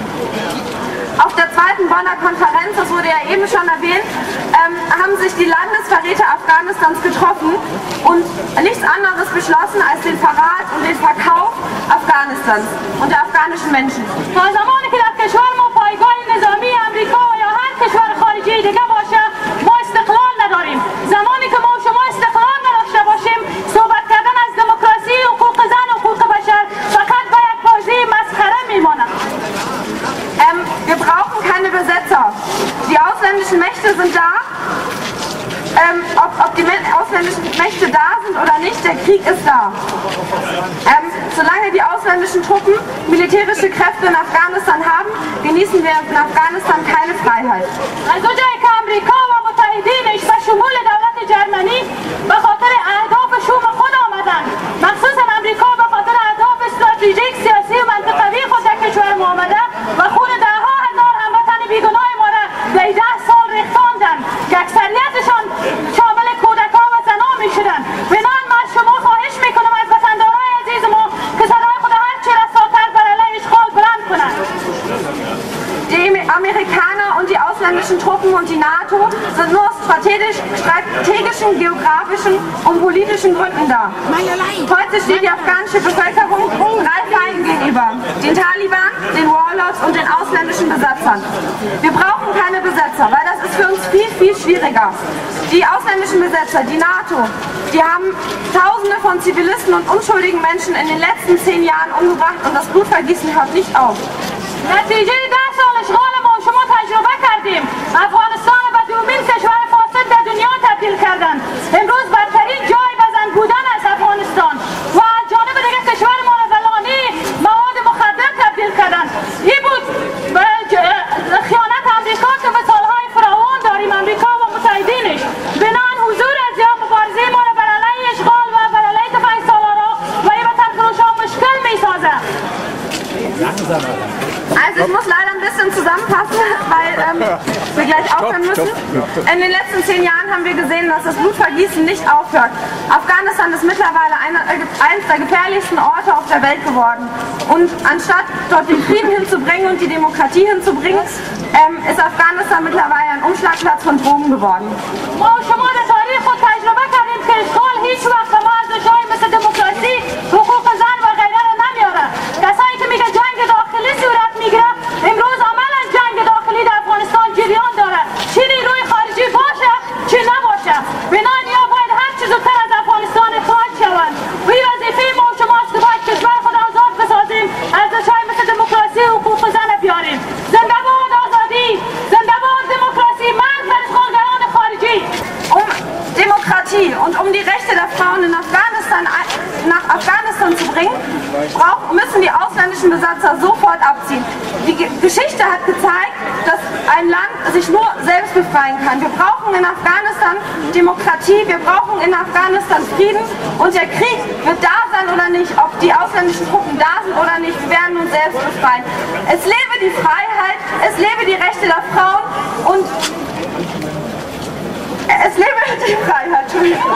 Auf der zweiten Bonner Konferenz, das wurde ja eben schon erwähnt, ähm, haben sich die Landesverräter Afghanistans getroffen und nichts anderes beschlossen als den Verrat und den Verkauf Afghanistans und der afghanischen Menschen. تا زمانی که در کشور ما پایگاه نظامی امریکا یا هر کشور خارجی دیگه باشه ما استقلال نداریم. زمانی که ما و شما استقلال نداشته باشیم صحبت کردن از دموکراسی، حقوق زن و حقوق بشر فقط به یک بازی مسخره میماند. Ähm, wir brauchen keine Besetzer. Die ausländischen Mächte sind da. Ähm, ob, ob die ausländischen Mächte da sind oder nicht, der Krieg ist da. Ähm, solange die ausländischen Truppen militärische Kräfte in Afghanistan haben, genießen wir in Afghanistan keine Freiheit. از اونجایی که امریکا و متحدینش به شمول دولت جرمنی به خاطر اهداف شوم خود آمدن، مخصوصا امریکا به خاطر اهداف استراتژیک سیاسی و منطقوی خود در کشور ما آمده و خون دهها هزار هموطن بیگناه ما را در ده سال ریختاندن که اکثریتشان شامل کودکان و زنان میشدن. بنابراین من شما خواهش میکنم از وطندارای عزیز ما که صدای خود هرچی رساتر بر علیه اشغال بلند کنند. Die Amerikaner und die ausländischen Truppen und die NATO sind nur aus strategisch, strategischen, geografischen und politischen Gründen da. Heute steht die afghanische Bevölkerung drei Feinden gegenüber: den Taliban, den Warlords und den ausländischen Besatzern. Wir brauchen keine Besetzer, weil das ist für uns viel, viel schwieriger. Die ausländischen Besetzer, die NATO, die haben Tausende von Zivilisten und unschuldigen Menschen in den letzten zehn Jahren umgebracht und das Blutvergießen hört nicht auf. نتیجه ده سال اشغال ما و شما تجربه کردیم. افغانستان به دومین کشور فاسد در دنیا تبدیل کردن. امروز بدترین جای بزن بودن از افغانستان و از جانب دیگه کشور ما را به لانه مواد مخدر تبدیل کردن. این بود خیانت امریکا که مثالهای فراوان داریم، امریکا و متحدینش. بنان حضور از یا مبارزه ما را بر علیه اشغال و بر علیه تفنگسالارها و این وطن فروشها مشکل میسازه. Also ich muss leider ein bisschen zusammenfassen, weil ähm, wir gleich aufhören müssen. In den letzten zehn Jahren haben wir gesehen, dass das Blutvergießen nicht aufhört. Afghanistan ist mittlerweile eine, äh, eines der gefährlichsten Orte auf der Welt geworden. Und anstatt dort den Frieden hinzubringen und die Demokratie hinzubringen, ähm, ist Afghanistan mittlerweile ein Umschlagplatz von Drogen geworden. کسایی که میگه جنگ داخلی صورت میگیره امروز عملا جنگ داخلی در افغانستان جریان داره، چه نیروی خارجی باشه چه نباشه. بنابراین یا باید هر چه زودتر از افغانستان اخراج شوند و این وظیفه ما و شماست که باید کشور خود آزاد بسازیم، ارزش‌های مثل دموکراسی و حقوق زن بیاریم. زنده باد آزادی، زنده باد دموکراسی، مرگ بر اشغالگران خارجی. Um Demokratie und um die Rechte der Frauen in Afghanistan nach Afghanistan zu bringen, brauchen, müssen die ausländischen Besatzer sofort abziehen. Die Ge Geschichte hat gezeigt, dass ein Land sich nur selbst befreien kann. Wir brauchen in Afghanistan Demokratie, wir brauchen in Afghanistan Frieden und der Krieg wird da sein oder nicht, ob die ausländischen Truppen da sind oder nicht, wir werden uns selbst befreien. Es lebe die Freiheit, es lebe die Rechte der Frauen und es lebe die Freiheit. Entschuldigung.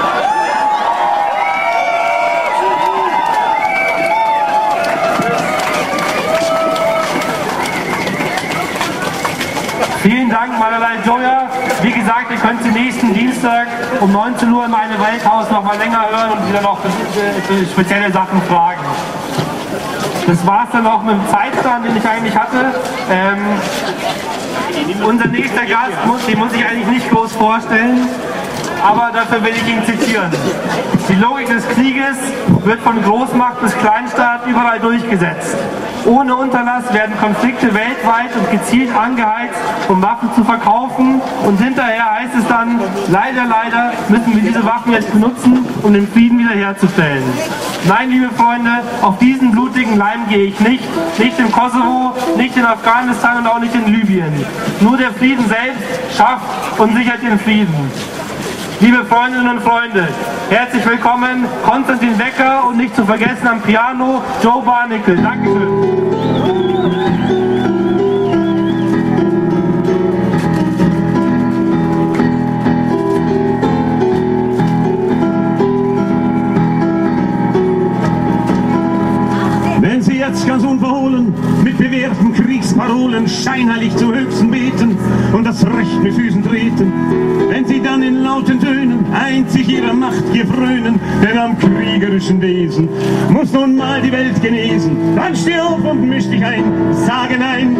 Vielen Dank, Malalai Joya. Wie gesagt, ihr könnt Sie nächsten Dienstag um neunzehn Uhr in meine Welthaus noch mal länger hören und wieder noch spezielle Sachen fragen. Das war es dann auch mit dem Zeitplan, den ich eigentlich hatte. Ähm, unser nächster Gast, muss, den muss ich eigentlich nicht groß vorstellen, aber dafür will ich ihn zitieren. Die Logik des Krieges wird von Großmacht bis Kleinstaat überall durchgesetzt. Ohne Unterlass werden Konflikte weltweit und gezielt angeheizt, um Waffen zu verkaufen. Und hinterher heißt es dann, leider, leider müssen wir diese Waffen jetzt benutzen, um den Frieden wiederherzustellen. Nein, liebe Freunde, auf diesen blutigen Leim gehe ich nicht. Nicht im Kosovo, nicht in Afghanistan und auch nicht in Libyen. Nur der Frieden selbst schafft und sichert den Frieden. Liebe Freundinnen und Freunde, herzlich willkommen, Konstantin Wecker und nicht zu vergessen am Piano Joe Barnickel. Dankeschön. Wenn Sie jetzt ganz unverhohlen mit bewährten Kriegsparolen scheinheilig zu Höchsten beten und das Recht mit Füßen treten, wenn Sie dann in lauten Tönen einzig Ihrer Macht hier frönen, denn am kriegerischen Wesen muss nun mal die Welt genesen, dann steh auf und misch dich ein, sage nein.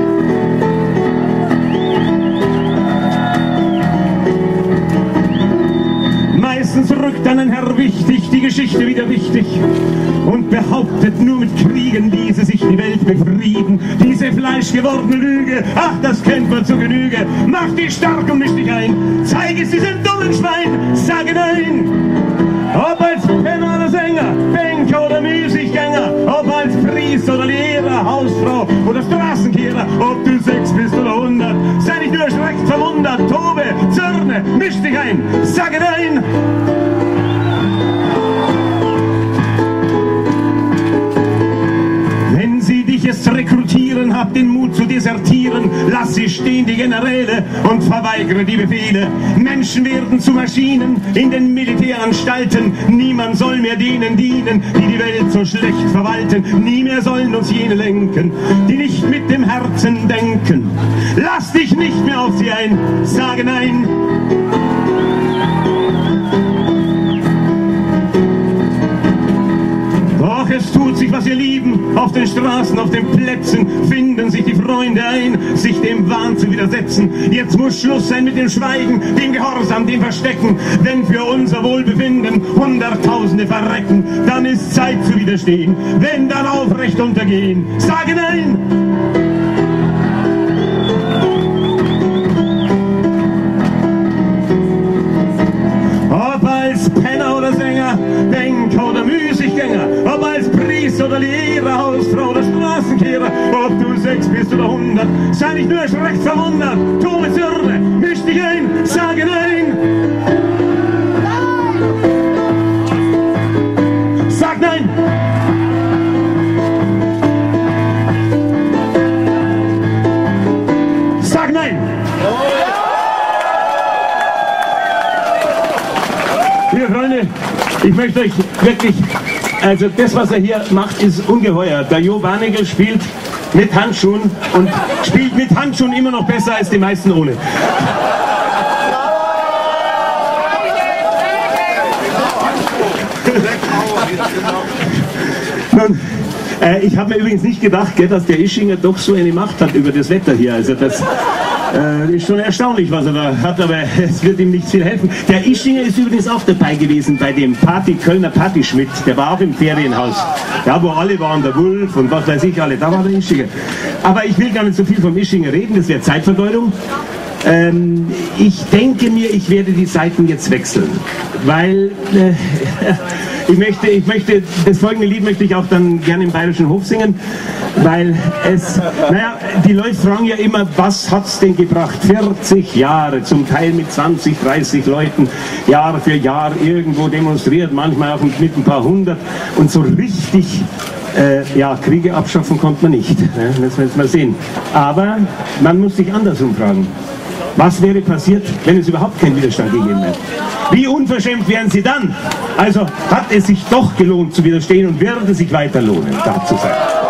Meistens rückt dann ein Herr wichtig die Geschichte wieder wichtig und behauptet, nur mit Kriegen ließe sich die Welt befrieden. Diese fleischgewordene Lüge, ach, das kennt man zur Genüge. Mach dich stark und misch dich ein, zeig es diesem dummen Schwein, sage nein. Ob als Penner oder Sänger, Banker oder Müßiggänger, ob als Priester oder Lehrer, Hausfrau oder Straßenkehrer, ob du sechs bist oder hundert, sei nicht nur erschreckt verwundert, tobe, zürne, misch dich ein, sage nein. Wenn sie dich jetzt rekrutieren, hab den Mut zu desertieren, lass sie stehen, die Generäle, und verweigere die Befehle. Menschen werden zu Maschinen in den Militäranstalten, niemand soll mehr denen dienen, die die Welt so schlecht verwalten. Nie mehr sollen uns jene lenken, die nicht mit dem Herzen denken. Lass dich nicht mehr auf sie ein, sage nein. Doch es tut sich, was wir lieben, auf den Straßen, auf den Plätzen finden sich die Freunde ein, sich dem Wahn zu widersetzen. Jetzt muss Schluss sein mit dem Schweigen, dem Gehorsam, dem Verstecken. Wenn für unser Wohlbefinden Hunderttausende verrecken, dann ist Zeit zu widerstehen, wenn dann aufrecht untergehen. Sage nein! Ob als Penner oder Sänger, Banker oder Müßiggänger, ob als Priester oder Lehrer, Hausfrau oder Straßenkehrer, ob du sechs bist oder hundert, sei nicht nur erschreckt verwundert, tobe Zürne, misch dich ein, sage nein. Sag nein. Sag nein. Liebe Freunde, ich möchte euch wirklich, also das, was er hier macht, ist ungeheuer. Der Joe Barnickel spielt mit Handschuhen und spielt mit Handschuhen immer noch besser als die meisten ohne. Nun, äh, ich habe mir übrigens nicht gedacht, gell, dass der Ischinger doch so eine Macht hat über das Wetter hier. Also das äh, ist schon erstaunlich, was er da hat, aber es wird ihm nicht viel helfen. Der Ischinger ist übrigens auch dabei gewesen bei dem Party, Kölner Partyschmidt. Der war auch im Ferienhaus. Ja, wo alle waren, der Wulf und was weiß ich alle, da war der Ischinger. Aber ich will gar nicht so viel vom Ischinger reden, das wäre Zeitvergeudung. Ähm, ich denke mir, ich werde die Seiten jetzt wechseln, weil äh, ich möchte, ich möchte, das folgende Lied möchte ich auch dann gerne im Bayerischen Hof singen, weil es, naja, die Leute fragen ja immer, was hat's denn gebracht? vierzig Jahre, zum Teil mit zwanzig, dreißig Leuten, Jahr für Jahr irgendwo demonstriert, manchmal auch mit ein paar hundert und so richtig, äh, ja, Kriege abschaffen konnte man nicht, ne? Das werden wir mal sehen. Aber man muss sich andersrum fragen. Was wäre passiert, wenn es überhaupt keinen Widerstand gegeben hätte? Wie unverschämt wären sie dann? Also hat es sich doch gelohnt zu widerstehen und wird es sich weiter lohnen, da zu sein.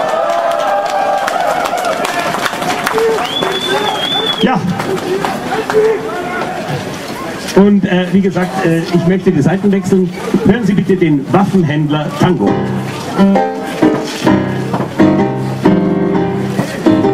Ja. Und äh, wie gesagt, äh, ich möchte die Seiten wechseln. Hören Sie bitte den Waffenhändler Tango.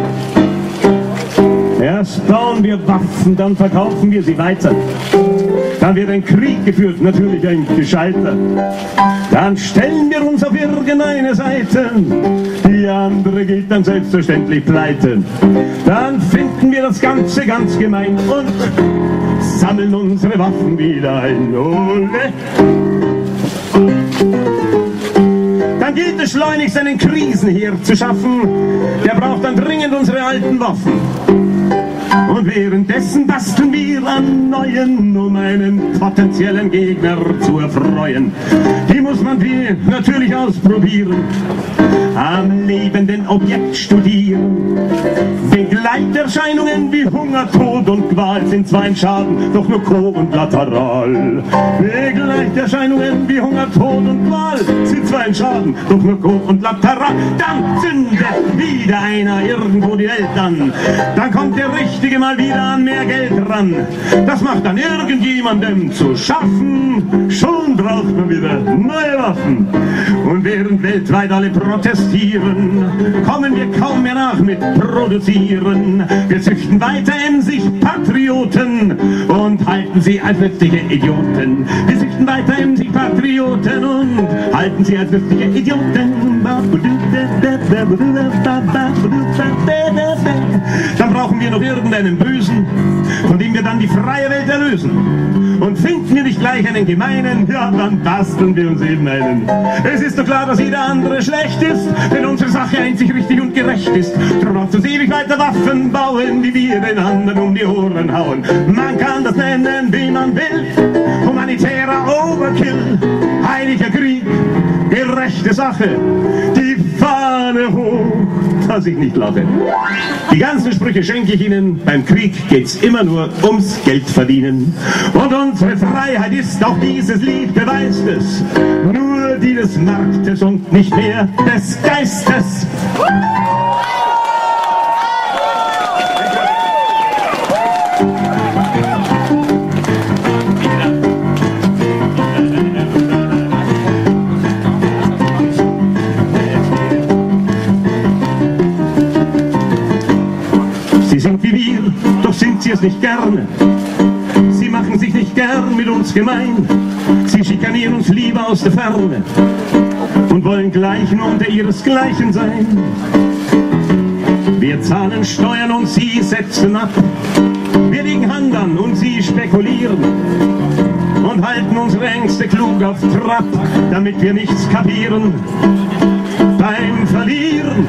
Erst bauen wir Waffen, dann verkaufen wir sie weiter. dann wird ein Krieg geführt, natürlich ein gescheiter. Dann stellen wir uns auf irgendeine Seite, die andere geht dann selbstverständlich pleite. Dann finden wir das Ganze ganz gemein und sammeln unsere Waffen wieder ein. Ole. Dann gilt es schleunigst einen Krisenherd zu schaffen, der braucht dann dringend unsere alten Waffen. Und währenddessen basteln wir an neuen, um einen potenziellen Gegner zu erfreuen. Die muss man wie natürlich ausprobieren, am lebenden Objekt studieren. Begleiterscheinungen wie Hunger, Tod und Qual sind zwar ein Schaden, doch nur co- und lateral. Begleiterscheinungen wie Hunger, Tod und Qual sind zwar ein Schaden, doch nur co- und lateral. Dann zündet wieder einer irgendwo die Welt an. Dann kommt der Richtige mal wieder an mehr Geld ran. Das macht dann irgendjemandem zu schaffen. Schon braucht man wieder neue Waffen. Und während weltweit alle protestieren, kommen wir kaum mehr nach mit Produzieren. Wir züchten weiter emsig Patrioten und halten sie als nützliche Idioten. Wir züchten weiter emsig Patrioten und halten sie als nützliche Idioten. Dann brauchen wir noch irgendeinen Bösen, von dem wir dann die freie Welt erlösen. Und finden wir nicht gleich einen gemeinen, ja, dann basteln wir uns eben einen. Es ist doch klar, dass jeder andere schlecht ist, wenn unsere Sache einzig richtig und gerecht ist. Drum lasst uns ewig weiter Waffen bauen, die wir den anderen um die Ohren hauen. Man kann das nennen, wie man will, humanitärer Overkill, heiliger Krieg, gerechte Sache, die Fahne hoch, dass ich nicht lache. Die ganzen Sprüche schenke ich Ihnen, beim Krieg geht's immer nur ums Geld verdienen. Und unsere Freiheit ist, auch dieses Lied beweist es, nur die des Marktes und nicht mehr des Geistes. Sie sind wie wir, doch sind sie es nicht gerne. Sie machen sich nicht gern mit uns gemein. Sie schikanieren uns lieber aus der Ferne und wollen gleich nur unter ihresgleichen sein. Wir zahlen Steuern und sie setzen ab. Wir legen Hand an und sie spekulieren und halten unsere Ängste klug auf Trab, damit wir nichts kapieren beim Verlieren.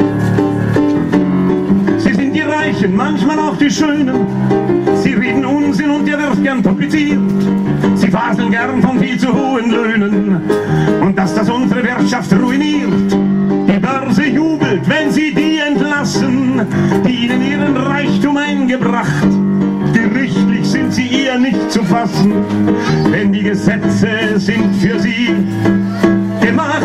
Sie sind die Reichen, manchmal auch die Schönen. Sie reden Unsinn und der wird gern publiziert. Sie faseln gern von viel zu hohen Löhnen und dass das unsere Wirtschaft ruiniert. Die Börse jubelt, wenn sie die entlassen, die ihnen ihren Reichtum eingebracht. Gerichtlich sind sie eher nicht zu fassen, denn die Gesetze sind für sie gemacht.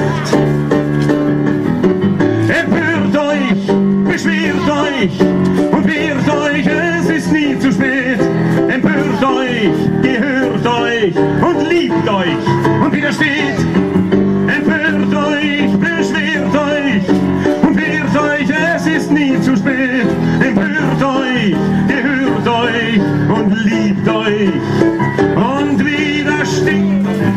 Empört euch, beschwert euch und wehrt euch, es ist nie zu spät. Empört euch, gehört euch und liebt euch und widersteht. Empört euch, beschwert euch und wehrt euch, es ist nie zu spät. Empört euch, gehört euch und liebt euch und widersteht.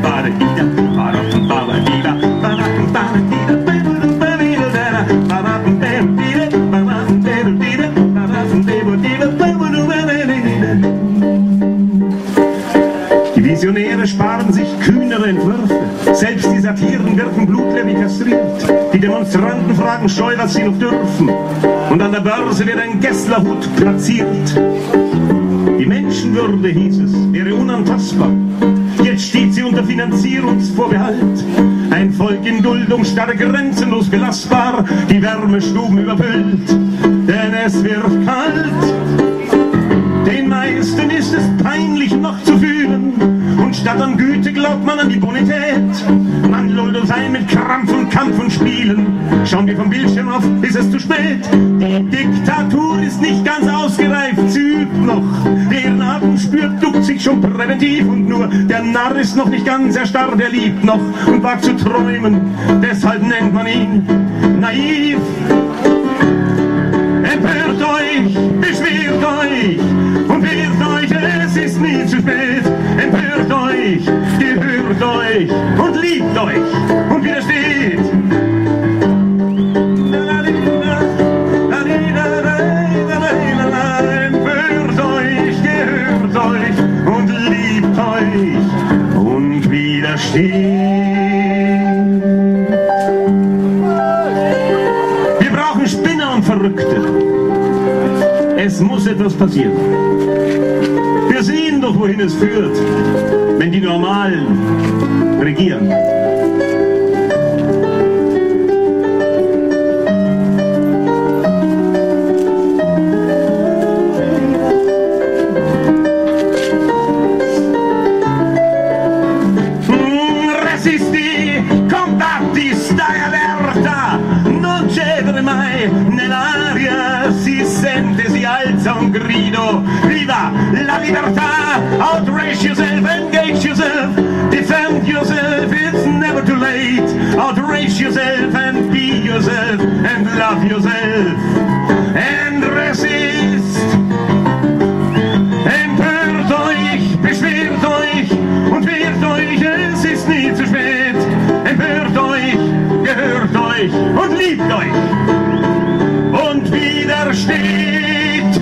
Die Visionäre sparen sich kühnere Entwürfe. Selbst die Satiren wirken blutleer kastriert. Die Demonstranten fragen scheu, was sie noch dürfen. Und an der Börse wird ein Gesslerhut platziert. Die Menschenwürde, hieß es, wäre unantastbar. Jetzt steht sie unter Finanzierungsvorbehalt. Ein Volk in Duldung, starre grenzenlos belastbar, die Wärmestuben überfüllt, denn es wird kalt. Den meisten ist es peinlich noch zu fühlen, und statt an Güte glaubt man an die Bonität. Man lullt uns ein mit Krampf und Kampf und Spielen. Schauen wir vom Bildschirm auf, ist es zu spät. Die Diktatur ist nicht ganz ausgereift, sie übt noch. Deren Atem spürt, duckt sich schon präventiv, und nur der Narr ist noch nicht ganz erstarrt, er liebt noch und wagt zu träumen. Deshalb nennt man ihn naiv. Empört euch, beschwert euch und wehrt euch, es ist nie zu spät. Empört euch. euch und liebt euch und widersteht. Empört euch, gehört euch und liebt euch und widersteht. Wir brauchen Spinner und Verrückte. Es muss etwas passieren. Wir sehen doch, wohin es führt, wenn die Normalen regieren. Resisti, combatti, stai alerta, non cedere mai nell'aria, si sente, si alza un grido, viva la libertà, outrage yourself, engage yourself, defend yourself, it's never too late, outrage yourself and be yourself and love yourself and resist. Empört euch, beschwert euch und wehrt euch, es ist nie zu spät. Empört euch, gehört euch und liebt euch und widersteht.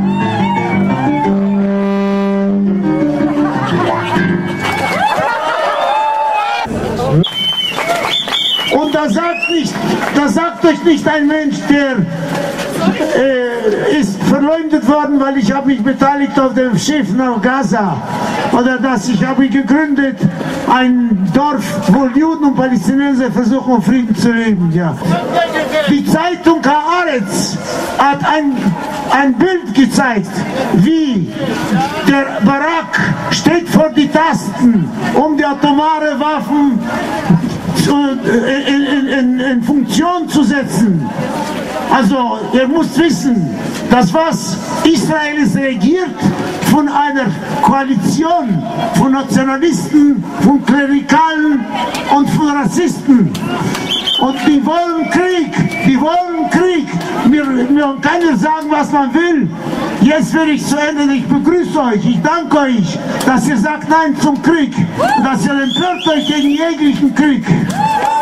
Und da sagt, nicht, da sagt euch nicht ein Mensch, der äh, ist verleumdet worden, weil ich habe mich beteiligt auf dem Schiff nach Gaza. Oder dass ich habe gegründet ein Dorf, wo Juden und Palästinenser versuchen, Frieden zu leben. Ja. Die Zeitung Haaretz hat ein, ein Bild gezeigt, wie der Barak steht vor die Tasten, um die atomare Waffen In, in, in Funktion zu setzen. Also ihr müsst wissen, dass was Israel ist regiert von einer Koalition von Nationalisten, von Klerikalen und von Rassisten. Und die wollen Krieg, die wollen Krieg. Mir, mir kann ja sagen, was man will. Jetzt will ich zu Ende. Ich begrüße euch, ich danke euch, dass ihr sagt Nein zum Krieg und dass ihr empört euch gegen jeglichen Krieg.